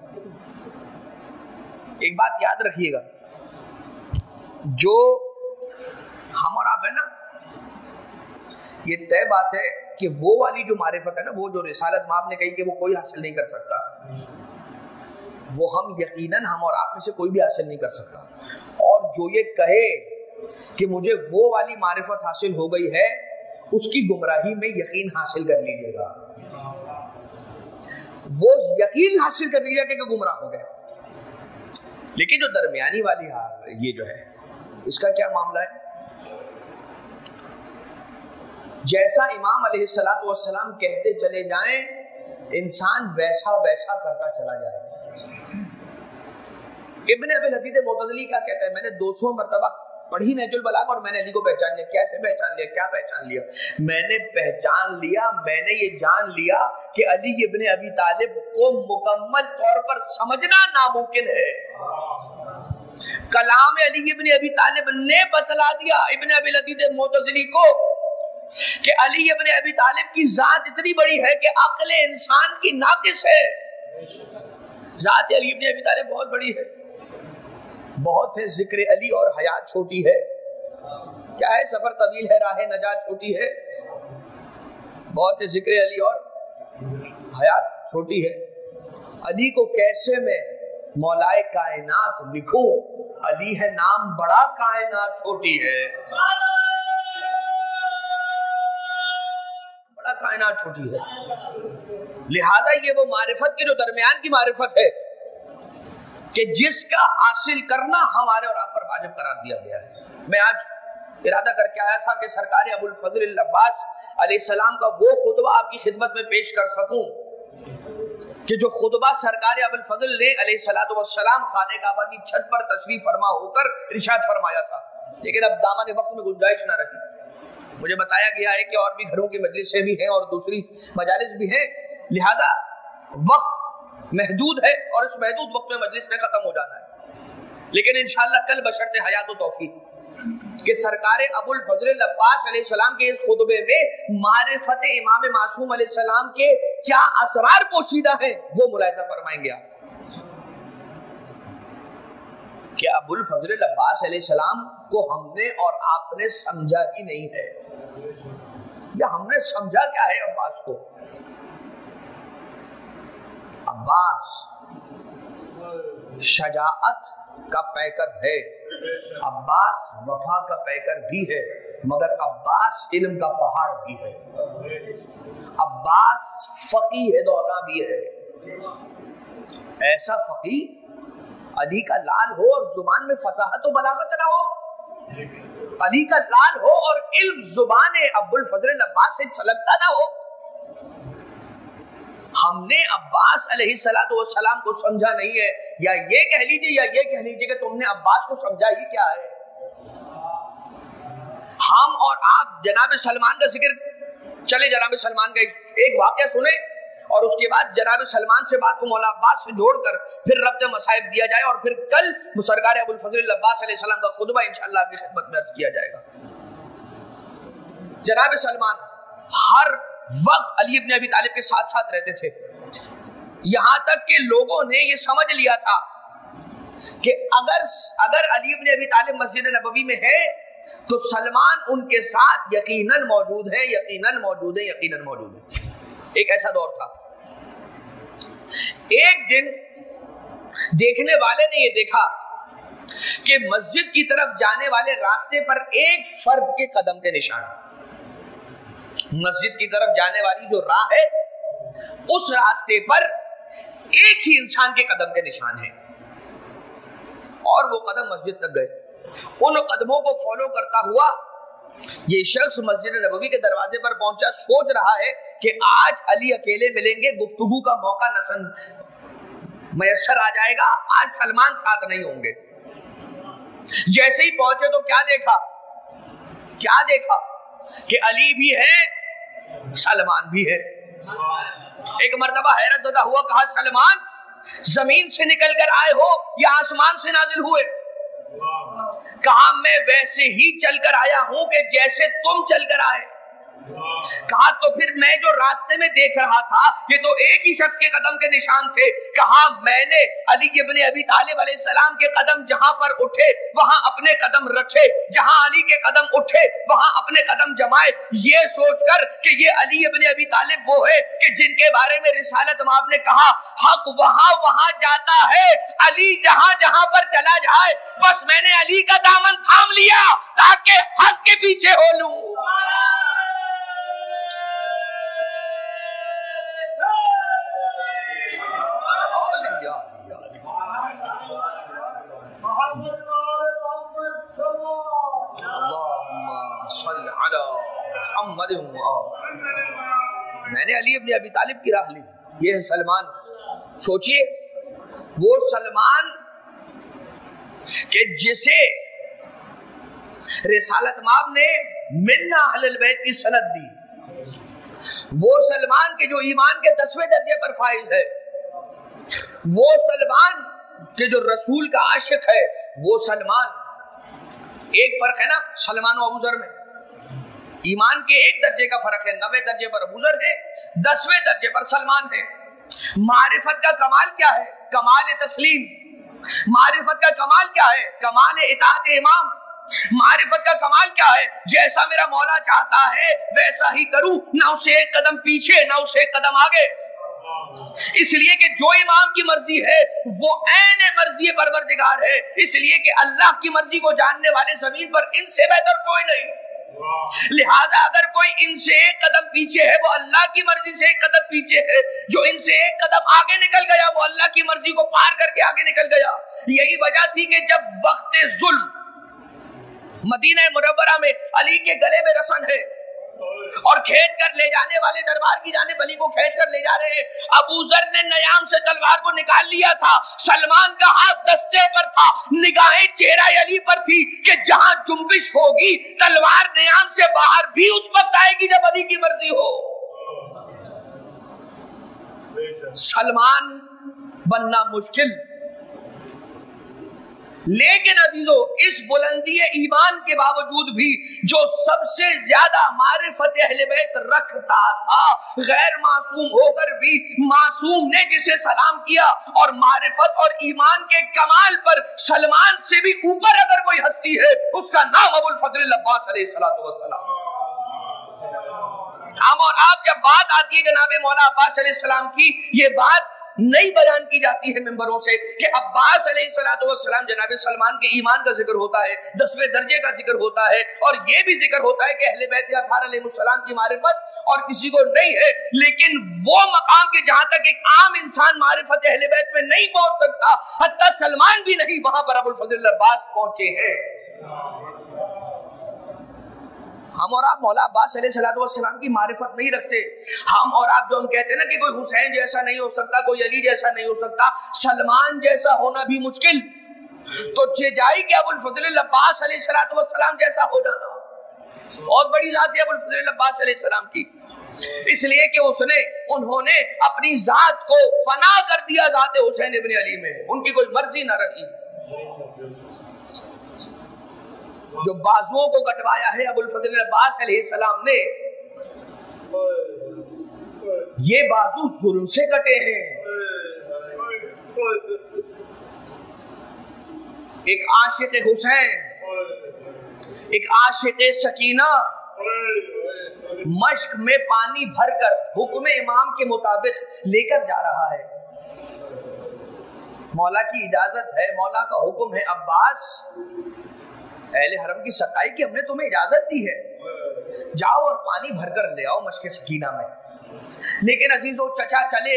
A: ایک بات یاد رکھیے گا، جو ہم اور آپ ہے نا، یہ طے بات ہے کہ وہ والی جو معرفت ہے نا، وہ جو رسالت مآب نے کہی کہ وہ کوئی حاصل نہیں کر سکتا، وہ ہم یقیناً ہم اور آپ میں سے کوئی بھی حاصل نہیں کر سکتا. اور جو یہ کہے کہ مجھے وہ والی معرفت حاصل ہو گئی ہے، اس کی گمراہی میں یقین حاصل کر لیجئے گا. وہ یقین حاصل کر لیجئے کہ گمراہ ہو گئے. لیکن جو درمیانی والی حال یہ جو ہے، اس کا کیا معاملہ ہے؟ جیسا امام علیہ السلام کہتے چلے جائیں، انسان ویسا ویسا کرتا چلا جائے. ابن ابی الحدید معتزلی کیا کہتا ہے؟ میں نے 200 مرتبہ پڑھی نہج البلاغہ اور میں نے علی کو پہچان لیا. کیسے پہچان لیا؟ کیا پہچان لیا؟ میں نے پہچان لیا، میں نے یہ جان لیا کہ علی ابن ابی طالب کو مکمل طور پر سمجھنا ناممکن ہے. کلام علی ابن ابی طالب نے بتلا دیا ابن ابی الحدید معتزلی کو کہ علی ابن ابی طالب کی ذات اتنی بڑی ہے کہ عقل انسان کی ناقص ہے. ذات علی ابن ابی طالب بہت بڑی ہے، بہت ہے ذکر علی اور حیات چھوٹی ہے. کیا ہے؟ سفر طویل ہے، راہ نجات چھوٹی ہے. بہت ہے ذکر علی اور حیات چھوٹی ہے. علی کو کیسے میں مولائے کائنات لکھوں؟ علی ہے نام بڑا، کائنات چھوٹی ہے. بڑا کائنات چھوٹی ہے. لہذا یہ وہ معرفت کے جو درمیان کی معرفت ہے کہ جس کا حاصل کرنا ہمارے اور آپ پر واجب قرار دیا گیا ہے. میں آج ارادہ کر کے آیا تھا کہ سرکار ابو الفضل عباس علیہ السلام کا وہ خطبہ آپ کی خدمت میں پیش کر سکوں کہ جو خطبہ سرکار ابو الفضل نے علیہ السلام خانہ کعبہ کی چھت پر تشریف فرما ہو کر ارشاد فرمایا تھا. لیکن اب دامن وقت میں گنجائش نہ رہی. مجھے بتایا گیا ہے کہ اور بھی گھروں کی مجلسیں بھی ہیں اور دوسری مجالس بھی ہیں، لہذا وقت محدود ہے اور اس محدود وقت میں مجلس میں ختم ہو جانا ہے. لیکن انشاءاللہ کل بشرط حیات و توفیق کہ سرکار ابو الفضل عباس علیہ السلام کے اس خطبے میں معرفت امام معصوم علیہ السلام کے کیا اسرار پوشیدہ ہیں وہ ملاحظہ فرمائیں گے آپ کہ ابو الفضل عباس علیہ السلام کو ہم نے اور آپ نے سمجھا ہی نہیں ہے، یا ہم نے سمجھا کیا ہے عباس کو. عباس شجاعت کا پیکر ہے، عباس وفا کا پیکر بھی ہے، مگر عباس علم کا پہاڑ بھی ہے. عباس فقیہ دورہ بھی ہے. ایسا فقیہ علی کا لال ہو اور زبان میں فصاحت و بلاغت نہ ہو، علی کا لال ہو اور علم زبان ابو الفضل عباس سے چھلکتا نہ ہو. ہم نے عباس علیہ السلام کو سمجھا نہیں ہے, یا یہ کہہ لیجیے یا یہ کہہ لیجیے کہ تم نے عباس کو سمجھا ہی کیا ہے. ہم اور آپ جناب سلمان کا ذکر, چلے جناب سلمان کا ایک واقعہ سنیں اور اس کے بعد جناب سلمان سے بات کو مولا عباس سے جوڑ کر پھر ربط مصائب دیا جائے, اور پھر کل سرکار ابو الفضل عباس علیہ السلام کا خطبہ انشاءاللہ آپ کی خدمت میں عرض کیا جائے گا. جناب سلمان ہر وقت علی ابن ابی طالب کے ساتھ ساتھ رہتے تھے, یہاں تک کہ لوگوں نے یہ سمجھ لیا تھا کہ اگر علی ابن ابی طالب مسجد نبوی میں ہے تو سلمان ان کے ساتھ یقیناً موجود ہے, یقیناً موجود ہے, یقیناً موجود ہے. ایک ایسا دور تھا. ایک دن دیکھنے والے نے یہ دیکھا کہ مسجد کی طرف جانے والے راستے پر ایک فرد کے قدم کے نشان, مسجد کی طرف جانے والی جو راہ ہے اس راستے پر ایک ہی انسان کے قدم کے نشان ہیں, اور وہ قدم مسجد تک گئے. ان قدموں کو فالو کرتا ہوا یہ شخص مسجد نبوی کے دروازے پر پہنچا, سوچ رہا ہے کہ آج علی اکیلے ملیں گے, گفتگو کا موقع نسن میسر آ جائے گا, آج سلمان ساتھ نہیں ہوں گے. جیسے ہی پہنچے تو کیا دیکھا کہ علی بھی ہے سلمان بھی ہے. ایک مرتبہ حیرت زدہ ہوا, کہا سلمان زمین سے نکل کر آئے ہو یا آسمان سے نازل ہوئے؟ کہا میں ویسے ہی چل کر آیا ہوں کہ جیسے تم چل کر آئے. کہا تو پھر میں جو راستے میں دیکھ رہا تھا یہ تو ایک ہی شخص کے قدم کے نشان تھے. کہا میں نے علی ابن ابی طالب علیہ السلام کے قدم جہاں پر اٹھے وہاں اپنے قدم رکھے, جہاں علی کے قدم اٹھے وہاں اپنے قدم جمائے, یہ سوچ کر کہ یہ علی ابن ابی طالب وہ ہے کہ جن کے بارے میں رسالت مآب نے کہا حق وہاں جاتا ہے, علی جہاں پر چلا جائے. بس میں نے علی کا دامن تھام لیا تاکہ حق کے پیچھے ہو لوں. میں نے علی ابن ابی طالب کی راہ لی, یہ ہے سلمان. سوچئے وہ سلمان کہ جسے رسالت مآب نے منا اہل البیت کی سند دی, وہ سلمان کے جو ایمان کے 10ویں درجے پر فائز ہے, وہ سلمان کہ جو رسول کا عاشق ہے, وہ سلمان. ایک فرق ہے نا سلمان و ابو ذر میں, ایمان کے ایک درجے کا فرق ہے, 9ویں درجے پر ابو ذر ہے, 10ویں درجے پر سلمان ہے. معرفت کا کمال کیا ہے؟ کمال تسلیم. معرفت کا کمال کیا ہے؟ کمال اطاعت امام. معرفت کا کمال کیا ہے؟ جیسا میرا مولا چاہتا ہے ویسا ہی کروں, نہ اسے ایک قدم پیچھے نہ اسے ایک قدم آگے. اس لیے کہ جو امام کی مرضی ہے وہ عین مرضی پروردگار ہے, اس لیے کہ اللہ کی مرضی کو جاننے والے زمین پر ان سے بہتر کوئی نہیں. لہذا اگر کوئی ان سے ایک قدم پیچھے ہے وہ اللہ کی مرضی سے ایک قدم پیچھے ہے, جو ان سے ایک قدم آگے نکل گیا وہ اللہ کی مرضی کو پار کر کے آگے نکل گیا. یہی وجہ تھی کہ جب وقت ظلم مدینہ منورہ میں علی کے گلے میں رسن ہے اور کھینچ کر لے جانے والے دربار کی جانب علی کو کھینچ کر لے جا رہے ہیں, ابو ذر نے نیام سے تلوار کو نکال لیا تھا, سلمان کا ہاتھ دستے پر تھا, نگاہیں چہرہ علی پر تھی کہ جہاں جنبش ہوگی تلوار نیام سے باہر بھی اس وقت آئے گی جب علی کی مرضی ہو. سلمان بننا مشکل, لیکن عزیزو اس بلندی ایمان کے باوجود بھی جو سب سے زیادہ معرفت اہل بیت رکھتا تھا, غیر معصوم ہو کر بھی معصوم نے جسے سلام کیا, اور معرفت اور ایمان کے کمال پر سلمان سے بھی اوپر اگر کوئی ہستی ہے اس کا نام ابو الفضل عباس علیہ السلام. ہم اور آپ جب بات آتی ہے جناب مولا عباس علیہ السلام کی, یہ بات نہیں بیان کی جاتی ہے ممبروں سے کہ عباس علیہ السلام جناب سلمان کے ایمان کا ذکر ہوتا ہے, 10ویں درجے کا ذکر ہوتا ہے, اور یہ بھی ذکر ہوتا ہے کہ اہل بیت اطہار علیہ السلام کی معرفت اور کسی کو نہیں ہے, لیکن وہ مقام کے جہاں تک ایک عام انسان معرفت اہل بیت میں نہیں پہنچ سکتا, حتیٰ سلمان بھی نہیں, وہاں پر ابو الفضل عباس پہنچے ہیں. ہم اور آپ مولا عباس علیہ السلام کی معرفت نہیں رکھتے. ہم اور آپ جو ہم کہتے ہیں نا کہ کوئی حسین جیسا نہیں ہو سکتا, کوئی علی جیسا نہیں ہو سکتا, سلمان جیسا ہونا بھی مشکل, تو جائی کہ ابو الفضل عباس علیہ السلام جیسا ہو جانا بہت بڑی ذات ہے ابو الفضل عباس علیہ السلام کی. اس لیے کہ انہوں نے اپنی ذات کو فنا کر دیا ذات حسین ابن علی میں, ان کی کوئی مرضی نہ رہی. جو بازوؤں کو کٹوایا ہے ابو الفضل عباس علیہ السلام نے, یہ بازو ظلم سے کٹے ہیں. ایک عاشق حسین, ایک عاشق سکینہ مشق میں پانی بھر کر حکم امام کے مطابق لے کر جا رہا ہے. مولا کی اجازت ہے, مولا کا حکم ہے, عباس اہل حرم کی سقائی کی ہم نے تمہیں اجازت دی ہے, جاؤ اور پانی بھر کر لے آؤ مشق سکینہ میں. لیکن عزیزو چچا چلے,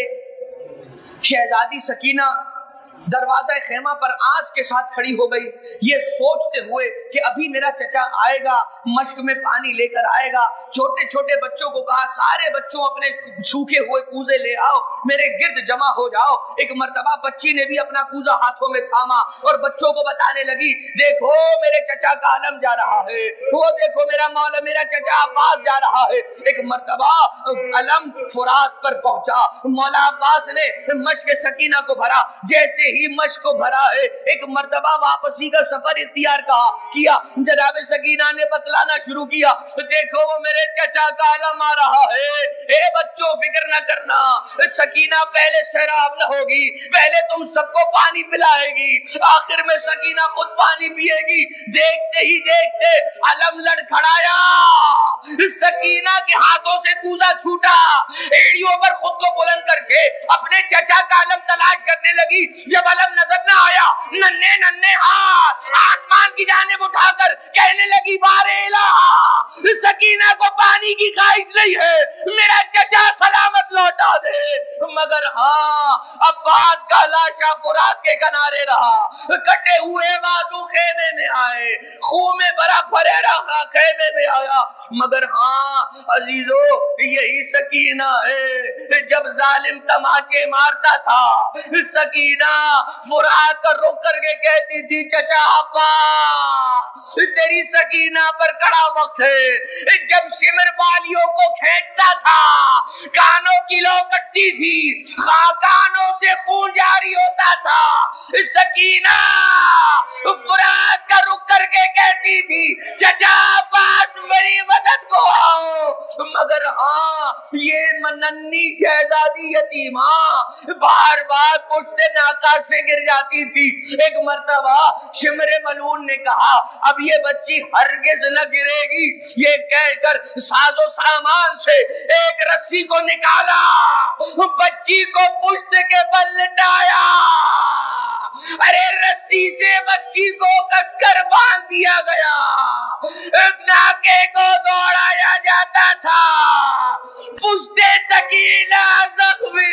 A: شہزادی سکینہ دروازہ خیمہ پر آس کے ساتھ کھڑی ہو گئی, یہ سوچتے ہوئے کہ ابھی میرا چچا آئے گا, مشق میں پانی لے کر آئے گا. چھوٹے چھوٹے بچوں کو کہا سارے بچوں اپنے سوکھے ہوئے کوزے لے آؤ, میرے گرد جمع ہو جاؤ. ایک مرتبہ بچی نے بھی اپنا کوزہ ہاتھوں میں تھاما اور بچوں کو بتانے لگی, دیکھو میرے چچا کا علم جا رہا ہے, وہ دیکھو میرا مولا میرا چچا عباس جا رہا ہے. ایک مرتبہ علم فرات پر پہنچا, مولا عباس نے مشق سکینہ کو بھرا. جیسے ہی مشق کو بھرا ہے, ایک مرتبہ واپسی کا سفر اختیار کیا. جناب سکینہ نے بتلانا شروع کیا, دیکھو وہ میرے چچا کا علم آ رہا ہے. اے بچوں فکر نہ کرنا, سکینہ پہلے سیراب نہ ہوگی, پہلے تم سب کو پانی پلائے گی, آخر میں سکینہ خود پانی پیے گی. دیکھتے ہی دیکھتے علم لڑکھڑایا, سکینہ کے ہاتھوں سے کوزہ چھوٹا, ایڑیوں پر خود کو بلند کر کے اپنے چچا کا علم تلاش کرنے لگی. جب علم نظر نہ آیا, ننھے ننھے ہاتھ آسمان کی جانب اٹھا کر کہنے لگی بار الہ, سکینہ کو پانی کی خواہش نہیں ہے, میرا چچا سلامت لوٹا دے. مگر ہاں عباس کا لاشا فرات کے کنارے رہا, کٹے ہوئے بازو خیمے میں آئے, خون میں بھرا پھریرا خیمے میں آیا. مگر ہاں عزیزو یہی سکینہ ہے جب ظالم تماچے مارتا تھا, سکینہ فرات کا رک کر کے کہتی تھی چچا عباس تیری سکینہ پر کڑا وقت ہے. جب شمر بالیوں کو کھینچتا تھا کانوں کی لو کٹتی تھی, کانوں سے خون جاری ہوتا تھا. سکینہ فرات کا رک کر کے کہتی تھی چچا عباس میری مدد کو آؤ. مگر ہاں یہ ننھی شہزادی یتیمہ بار بار پشت ناکا سے گر جاتی تھی. ایک مرتبہ شمر ملعون نے کہا اب یہ بچی ہرگز نہ گرے گی. یہ کہہ کر ساز و سامان سے ایک رسی کو نکالا, بچی کو پشت کے بل لٹایا. ارے رسی سے بچی کو کس کر باندھ دیا گیا, ناکے کو دوڑایا جاتا تھا, پشت سکینہ زخمی.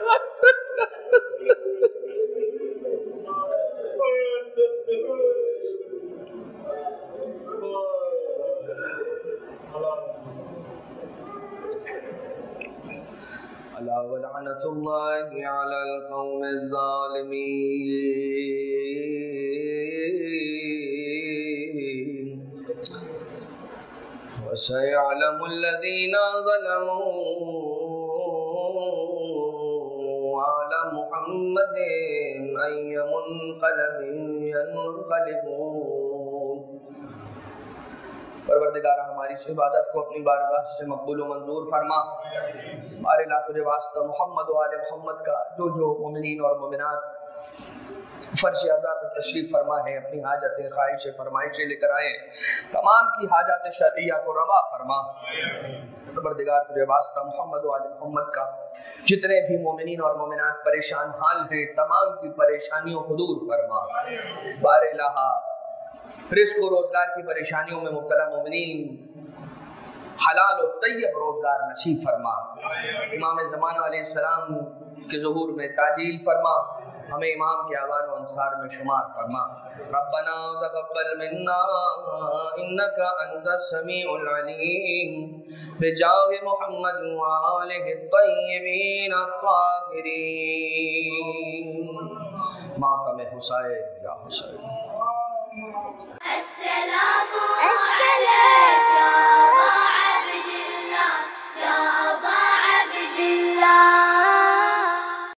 A: اللہ ولعنت اللہ علی القوم الظالمین. وسيعلم الذين ظلموا على محمد أي منقلب ينقلبون. پروردگار ہماری اس عبادت کو اپنی بارگاہ سے مقبول و منظور فرما. ہمارے لا تجھے واسطہ محمد و آل محمد کا جو مومنین اور مومنات فرش اعضاء پر تشریف فرما ہے اپنی حاجتیں خواہشیں فرمائشیں لے کر آئے, تمام کی حاجات شرعیہ کو روا فرما. پروردگار تجھے واسطہ محمد و آل محمد کا جتنے بھی مومنین اور مومنات پریشان حال ہیں تمام کی پریشانیوں کو دور فرما. بار الہ رزق و روزگار کی پریشانیوں میں مبتلا مومنین حلال و طیب روزگار نصیب فرما. امام زمانہ علیہ السلام کے ظہور میں تعجیل فرما. ہمیں امام کے آوان و انصار میں شمار فرما. ربنا تقبل منا انک انت السمیع العلیم بجاہ محمد وآلہ الطیبین الطاہرین. ماتم حسین یا حسین. السلام